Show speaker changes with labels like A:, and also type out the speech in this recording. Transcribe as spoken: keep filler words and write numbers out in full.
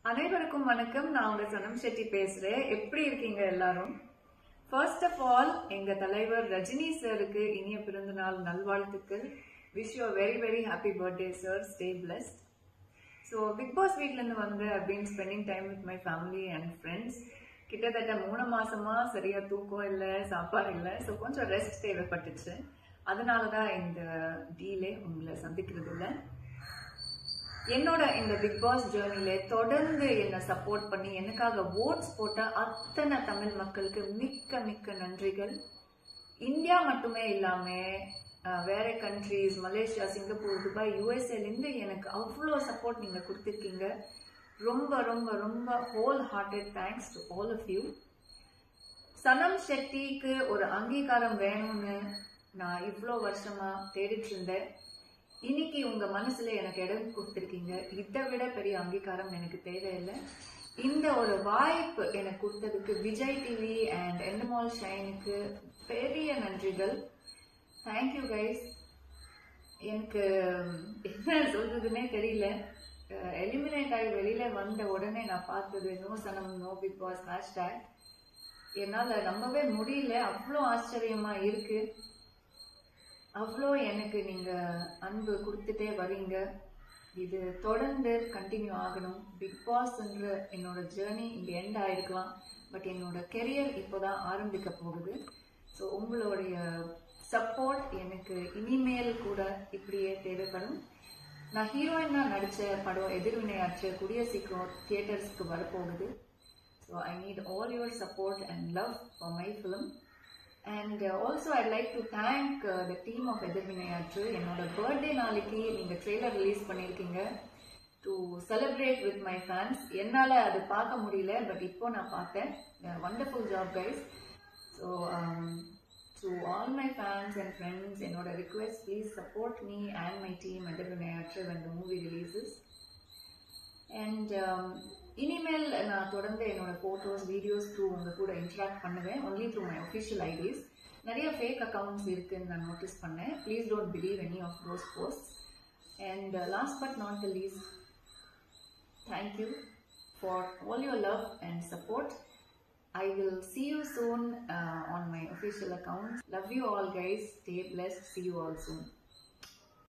A: அனைவருக்கும் வணக்கம். நான் உங்க சனம் ஷெட்டி பேசுறேன். எப்படி இருக்கீங்க எல்லாரும்? ஃபர்ஸ்ட் ஆஃப் ஆல், எங்க தலைவர் ரஜினி சாருக்கு இனிய பிறந்தநாள் நல்வாழ்த்துக்கள். Wish you very very happy birthday sir. Stay blessed. So Bigg Boss வீட்ல இருந்து வந்து அப்படின்னு spending time with my family and friends. கிட்டத்தட்ட மூணு மாசமா சரியா தூக்கம் இல்லை, சாப்பாடு இல்லை. ஸோ கொஞ்சம் ரெஸ்ட் தேவைப்பட்டுச்சு. அதனாலதான் இந்த டீலே உங்களை சந்திக்கிறது இல்லை. என்னோட இந்த பிக் பாஸ் ஜேர்னில தொடர்ந்து என்ன சப்போர்ட் பண்ணி எனக்காக ஓட்ஸ் போட்ட அத்தனை தமிழ் மக்களுக்கு மிக்க மிக்க நன்றிகள். இந்தியா மட்டுமே இல்லாம வேற கண்ட்ரிஸ், மலேசியா, சிங்கப்பூர், துபாய், யூஎஸ்ஏல இருந்து எனக்கு அவ்வளோ சப்போர்ட் நீங்க கொடுத்துருக்கீங்க. ரொம்ப ரொம்ப ரொம்ப whole hearted thanks to all of you. Sanam ஷெட்டிக்கு ஒரு அங்கீகாரம் வேணும்னு நான் இவ்வளோ வருஷமா தேடிட்டு இருந்தேன். இன்னைக்கு உங்க மனசுல எனக்கு இடம் கொடுத்திருக்கீங்க. இதை விட பெரிய அங்கீகாரம் எனக்கு தேவையில்லை. இந்த ஒரு வாய்ப்பு எனக்கு கொடுத்ததுக்கு விஜய் டிவி அண்ட் எண்டமால் ஷைனுக்கு பெரிய நன்றிகள். Thank you guys. எனக்கு என்ன சொல்றதுன்னே தெரியல. எலிமினேட் ஆகி வெளியில வந்த உடனே நான் பார்த்தது no Sanam no big boss hashtag. என்னால நம்பவே முடியல. அவ்வளோ ஆச்சரியமா இருக்கு. அவ்வளோ எனக்கு நீங்க அன்பு கொடுத்துட்டே வரீங்க. இது தொடர்ந்து கண்டினியூ ஆகணும். பிக் பாஸ்ன்ற என்னோட ஜேர்னி இங்க எண்ட் ஆயிருக்கலாம், பட் என்னோட கெரியர் இப்போதான் ஆரம்பிக்க போகுது. ஸோ உங்களுடைய சப்போர்ட் எனக்கு இனிமேல் கூட இப்படியே தேவைப்படும். நான் ஹீரோயினா நடிச்ச படம் எதிர்வினையாற்ற கூடிய சீக்கிரம் தியேட்டர்ஸ்க்கு வரப்போகுது. So I need all your support and love for my film. And uh, also I'd like to thank uh, the team of எதிர்வினையாற்று. என்னோட பர்த்டே நாளைக்கு நீங்க ட்ரெய்லர் ரிலீஸ் பண்ணிருக்கீங்க to celebrate with my fans. என்னால அது பார்க்க முடியல, பட் இப்போ நான் பார்த்தேன். Wonderful job guys. So to all my fans and friends, என்னோட request, please support me and my team எதிர்வினையாற்று when the movie releases. And இனிமேல் நான் தொடர்ந்து என்னோட போட்டோஸ், வீடியோஸ் த்ரூ உங்க கூட இன்டராக்ட் பண்ணுவேன். Only through my official IDs. நிறைய ஃபேக் அக்கௌண்ட்ஸ் இருக்குன்னு நான் நோட்டீஸ் பண்ணேன். Please don't believe any of those post. And last but not the least, thank you for all your love and support. I will see you soon uh, on my official account. Love you all guys. Stay blessed. See you all soon.